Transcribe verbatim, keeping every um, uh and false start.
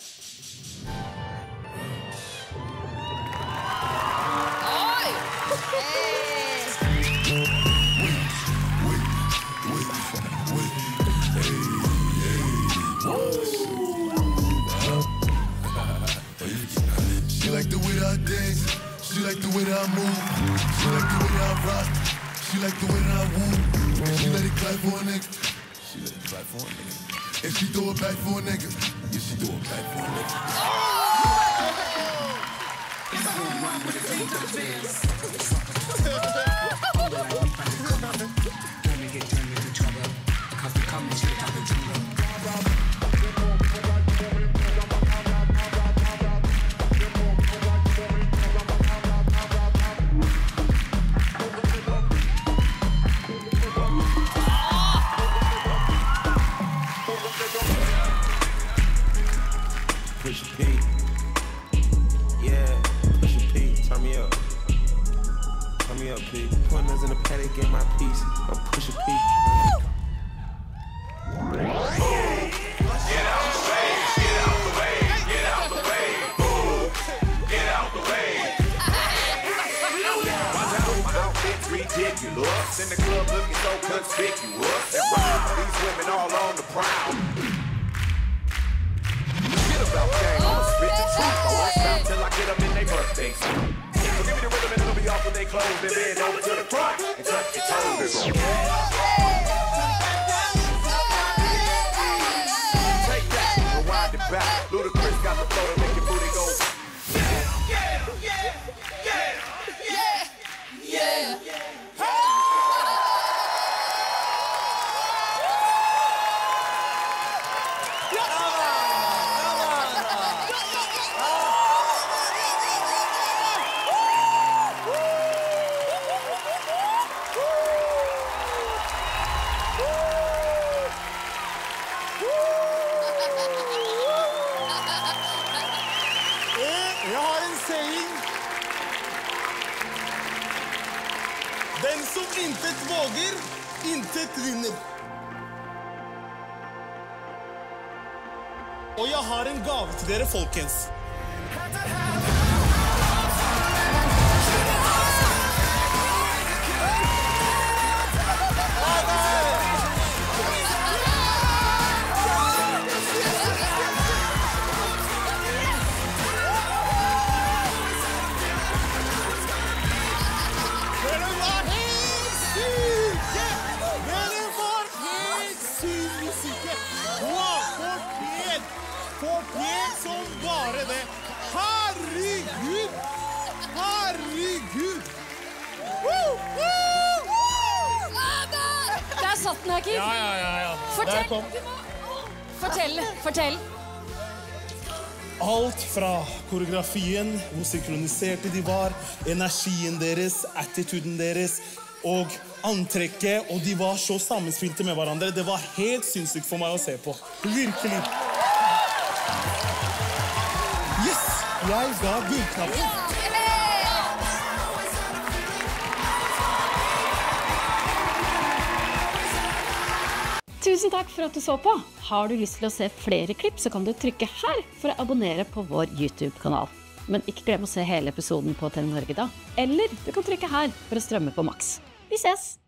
Oi! She like the way that I dance. She like the way that I move. She like the way that I rock. She like the way that I woo. And she let it clap for a nigga. She let it clap for a nigga. And she throw it back for a nigga. Yeah, she throw it back for a nigga. It's a whole run with the angel fans. Don't make it turn into trouble. Cause we come straight out the jungle. Push P. Yeah, push P. Turn me up. Turn me up, P. Pointers in the paddock, get my piece. I'm push P. Get out the way, get out the way, get out the way. Boom, get out the way. Watch out, my outfit's ridiculous. In the club looking so conspicuous. And rhyme, these women all on the prowl. About gang, I'ma spit the truth. I won't stop till I get them in their birthdays. So give me the rhythm and it'll be off when they close. Then bend over to the front and touch your toes. Take that, rewind it back. Ludacris got the flow to make your booty go. Yeah, yeah, yeah, yeah, yeah, yeah. Jeg har en saying. Den som intet våger, intet vinner. Og jeg har en gave til dere, folkens. Fortjent som bare det. Herregud! Herregud! Woo! Woo! Der satt den her, Kid. Ja, ja, ja, ja. Fortell. Fortell, fortell. Alt fra koreografien, hvor synkroniserte de var, energien deres, attituden deres, og antrekket, og de var så sammenspilte med hverandre. Det var helt sinnssykt for meg å se på. Virkelig. Yes! Jeg ga gullknappen. Tusen takk for at du så på. Har du lyst til å se flere klipp, så kan du trykke her for å abonnere på vår YouTube-kanal. Men ikke glem å se hele episoden på T V Norge da. Eller du kan trykke her for å strømme på Max. Vi ses!